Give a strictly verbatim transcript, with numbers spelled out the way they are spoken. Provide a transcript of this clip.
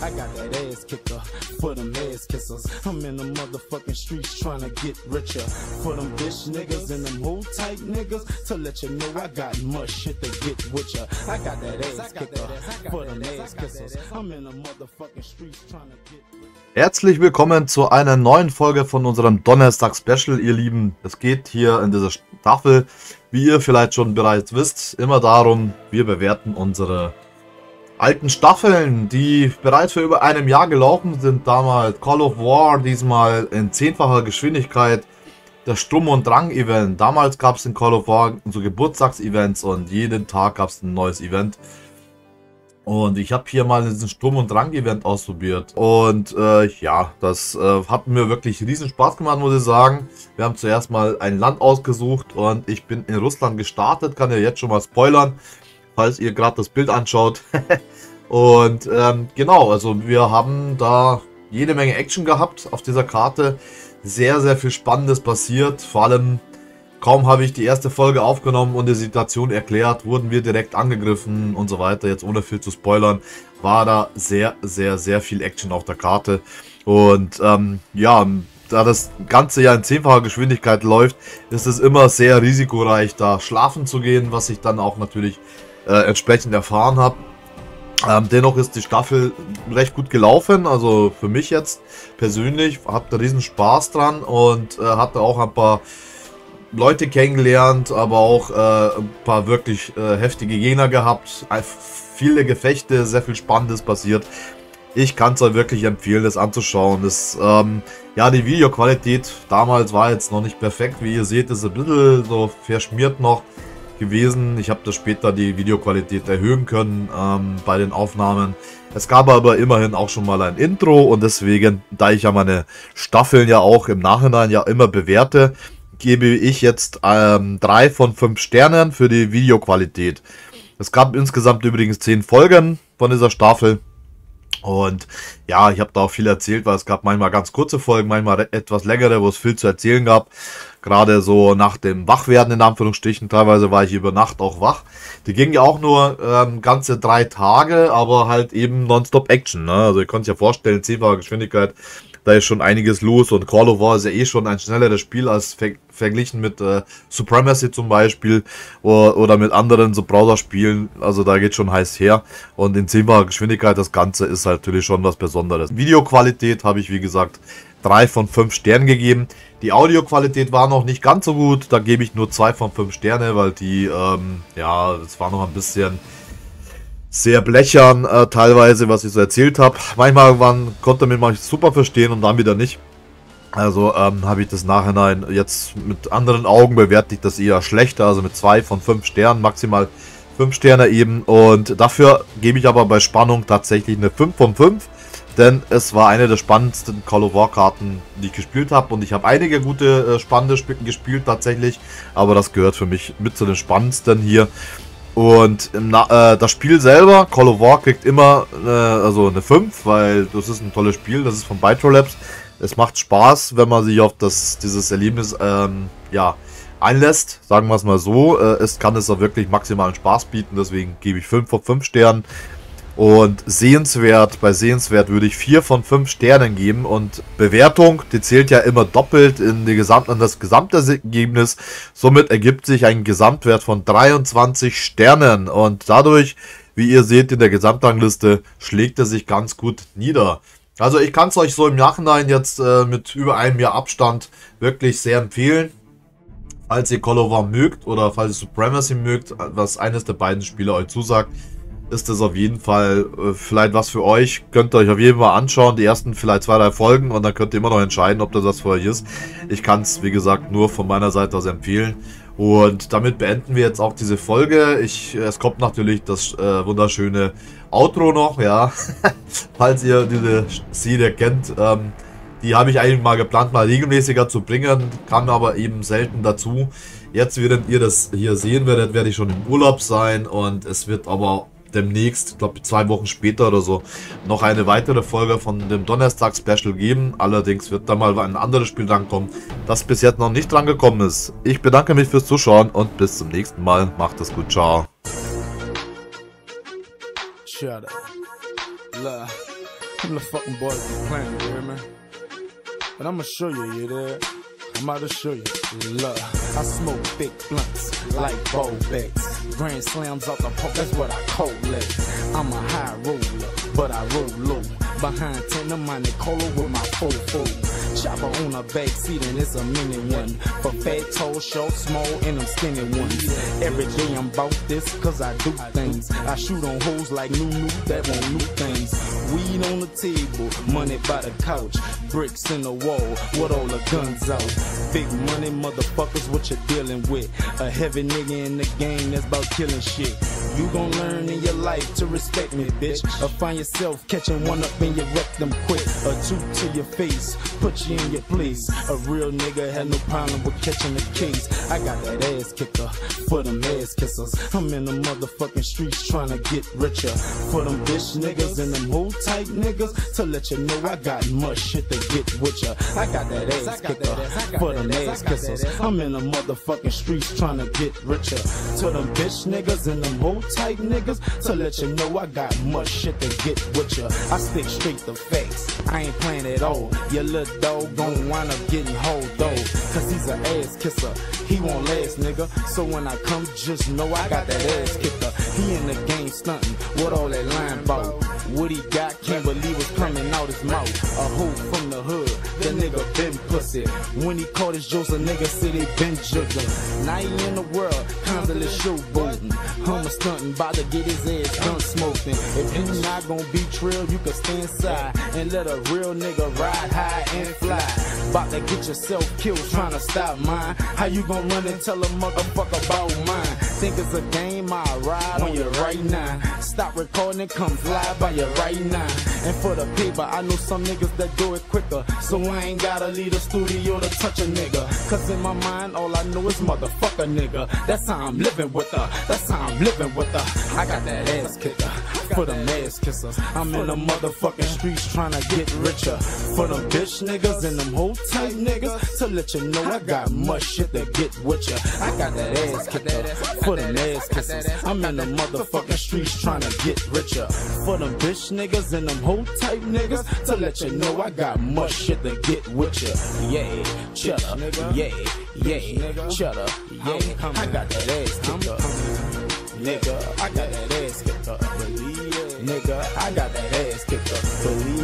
I got that ass kicker for them ass kissers. I'm in the motherfucking streets trying to get richer. For them bitch niggas and them hold tight niggas. To let you know I got much shit to get with ya. I got that ass kicker for them ass kissers. I'm in the motherfucking streets trying to get richer. Herzlich willkommen zu einer neuen Folge von unserem Donnerstag-Special, ihr Lieben. Es geht hier in dieser Staffel, wie ihr vielleicht schon bereits wisst, immer darum, wir bewerten unsere alten Staffeln, die bereits vor über einem Jahr gelaufen sind. Damals Call of War, diesmal in zehnfacher Geschwindigkeit. Das Sturm- und Drang-Event. Damals gab es in Call of War so Geburtstagsevents und jeden Tag gab es ein neues Event. Und ich habe hier mal diesen Sturm- und Drang-Event ausprobiert. Und äh, ja, das äh, hat mir wirklich riesen Spaß gemacht, muss ich sagen. Wir haben zuerst mal ein Land ausgesucht und ich bin in Russland gestartet. Kann ja jetzt schon mal spoilern, falls ihr gerade das Bild anschaut. Und ähm, genau, also wir haben da jede Menge Action gehabt auf dieser Karte. Sehr, sehr viel Spannendes passiert. Vor allem, kaum habe ich die erste Folge aufgenommen und die Situation erklärt, wurden wir direkt angegriffen und so weiter. Jetzt ohne viel zu spoilern, war da sehr, sehr, sehr viel Action auf der Karte. Und ähm, ja, da das Ganze ja in zehnfacher Geschwindigkeit läuft, ist es immer sehr risikoreich, da schlafen zu gehen, was ich dann auch natürlich äh, entsprechend erfahren habe. Ähm, dennoch ist die Staffel recht gut gelaufen, also für mich jetzt persönlich, hatte riesen Spaß dran und äh, hatte auch ein paar Leute kennengelernt, aber auch äh, ein paar wirklich äh, heftige Gegner gehabt, viele Gefechte, sehr viel Spannendes passiert. Ich kann es euch wirklich empfehlen, das anzuschauen. Das, ähm, ja, die Videoqualität damals war jetzt noch nicht perfekt, wie ihr seht, ist ein bisschen so verschmiert noch gewesen. Ich habe da später die Videoqualität erhöhen können ähm, bei den Aufnahmen. Es gab aber immerhin auch schon mal ein Intro und deswegen, da ich ja meine Staffeln ja auch im Nachhinein ja immer bewerte, gebe ich jetzt ähm, drei von fünf Sternen für die Videoqualität. Es gab insgesamt übrigens zehn Folgen von dieser Staffel. Und ja, ich habe da auch viel erzählt, weil es gab manchmal ganz kurze Folgen, manchmal etwas längere, wo es viel zu erzählen gab. Gerade so nach dem Wachwerden in Anführungsstrichen, teilweise war ich über Nacht auch wach. Die ging ja auch nur ähm, ganze drei Tage, aber halt eben nonstop Action. Ne? Also ihr könnt euch ja vorstellen, zehnfache Geschwindigkeit, da ist schon einiges los und Call of War ist ja eh schon ein schnelleres Spiel als ver verglichen mit äh, Supremacy zum Beispiel oder, oder mit anderen so Browser-Spielen. Also da geht schon heiß her und in zehnfacher Geschwindigkeit das Ganze ist halt natürlich schon was Besonderes. Videoqualität habe ich wie gesagt drei von fünf Sternen gegeben. Die Audioqualität war noch nicht ganz so gut, da gebe ich nur zwei von fünf Sterne, weil die, ähm, ja, das war noch ein bisschen sehr blechern äh, teilweise, was ich so erzählt habe. Manchmal waren, konnte man mich super verstehen und dann wieder nicht. Also ähm, habe ich das Nachhinein jetzt mit anderen Augen bewerte ich das eher schlechter, also mit zwei von fünf Sternen, maximal fünf Sterne eben. Und dafür gebe ich aber bei Spannung tatsächlich eine fünf von fünf. Denn es war eine der spannendsten Call of War Karten, die ich gespielt habe. Und ich habe einige gute, äh, spannende Spiele gespielt tatsächlich. Aber das gehört für mich mit zu den spannendsten hier. Und im Na äh, das Spiel selber, Call of War, kriegt immer äh, also eine fünf, weil das ist ein tolles Spiel. Das ist von Bytrolabs. Es macht Spaß, wenn man sich auf das, dieses Erlebnis ähm, ja, einlässt. Sagen wir es mal so. Äh, es kann es auch wirklich maximalen Spaß bieten. Deswegen gebe ich fünf von fünf Sternen. Und sehenswert, bei sehenswert würde ich vier von fünf Sternen geben. Und Bewertung, die zählt ja immer doppelt in, die Gesamt in das Gesamtergebnis. Somit ergibt sich ein Gesamtwert von dreiundzwanzig Sternen. Und dadurch, wie ihr seht in der Gesamtrangliste, schlägt er sich ganz gut nieder. Also ich kann es euch so im Nachhinein jetzt äh, mit über einem Jahr Abstand wirklich sehr empfehlen. Falls ihr Call of War mögt oder falls ihr Supremacy mögt, was eines der beiden Spiele euch zusagt, ist das auf jeden Fall äh, vielleicht was für euch. Könnt ihr euch auf jeden Fall anschauen, die ersten vielleicht zwei, drei Folgen und dann könnt ihr immer noch entscheiden, ob das was für euch ist. Ich kann es, wie gesagt, nur von meiner Seite aus empfehlen. Und damit beenden wir jetzt auch diese Folge. Ich, es kommt natürlich das äh, wunderschöne Outro noch, ja. Falls ihr diese Serie kennt, ähm, die habe ich eigentlich mal geplant, mal regelmäßiger zu bringen, kam aber eben selten dazu. Jetzt, während ihr das hier sehen werdet, werde ich schon im Urlaub sein und es wird aber demnächst, ich glaube zwei Wochen später oder so, noch eine weitere Folge von dem Donnerstag-Special geben. Allerdings wird da mal ein anderes Spiel drankommen, das bis jetzt noch nicht dran gekommen ist. Ich bedanke mich fürs Zuschauen und bis zum nächsten Mal. Macht es gut, ciao. Shut up. Love. Them little fucking boys be playing, you hear me? But I'ma show you, you there? I'm about to show you. Look, I smoke big blunts like Bowbecks. Grand slams off the pole, that's what I call it. I'm a high roller, but I roll low. Behind ten of mine, cola with my fofo. Chopper on a back seat and it's a mini one. For fat, tall, short, small, and them skinny ones. Every day I'm about this, cause I do things. I shoot on hoes like new new that want new things. Weed on the table, money by the couch. Bricks in the wall, with all the guns out. Big money motherfuckers, what you dealing with? A heavy nigga in the game that's about killing shit. You gon' learn in your life to respect me, bitch. Or find yourself catching one up and you wreck them quick. A two to your face, put you in your place. A real nigga had no problem with catching the case. I got that ass kicker for them ass kissers. I'm in the motherfucking streets trying to get richer. For them bitch niggas and them hold tight niggas. To let you know I got much shit to get with ya. I got that ass kicker for them ass kissers. I'm in the motherfucking streets trying to get richer. To them bitch niggas and them hold tight niggas. To let you know I got much shit to get with ya. I stick straight to facts, I ain't playing at all. Your little dog gon' wind up getting hold though. Cause he's an ass kisser, he won't last nigga. So when I come just know I got that ass kicker. He in the game stunting, what all that line bout? What he got, can't believe what's coming out his mouth. A hoe from the hood, the nigga been pussy. When he caught his jokes, a nigga said he been juggling. Now he in the world, constantly showboating. Hummer stunting, bout to get his ass gun smoking. If you not gon' be trill, you can stay inside and let a real nigga ride high and fly. Bout to get yourself killed, trying to stop mine. How you gon' run and tell a motherfucker about mine? Think it's a game, I'll ride on you right now. Stop recording and come fly by you right now. And for the paper, I know some niggas that do it quicker. So I ain't gotta leave the studio to touch a nigga. Cause in my mind, all I know is motherfucker nigga. That's how I'm living with her, that's how I'm living with her. I got that ass kicker for them ass kissers. I'm in the motherfucking streets trying to get richer. For them bitch niggas and them hold tight niggas. To let you know I got much shit to get with ya. I got that ass kicker for them ass kissers. I'm in the motherfucking streets trying to get richer. For them bitch niggas and them hold tight niggas. To let you know I got much shit to get with ya. Yeah, cheddar, yeah, yeah, cheddar, yeah. I got that ass kicker. Nigga, I got that ass kicker. Nigga, I got that ass kicker. Believe